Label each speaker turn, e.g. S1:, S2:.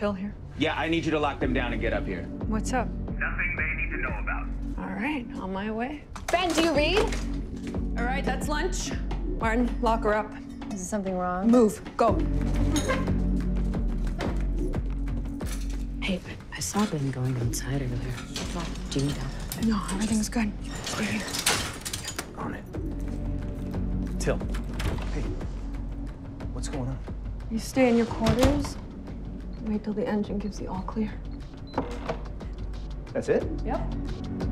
S1: Till here?
S2: Yeah, I need you to lock them down and get up here.
S1: What's up?
S2: Nothing they need to know about.
S1: All right, on my way.
S3: Ben, do you read?
S1: All right, that's lunch. Martin, lock her up.
S3: Is there something wrong?
S1: Move, go.
S4: Hey, I saw Ben going outside earlier. Do you need help?
S1: No, everything's good. Stay here.
S5: On it. Till. Hey. What's going on?
S1: You stay in your quarters. Wait till the engine gives the all clear.
S5: That's it?
S1: Yep.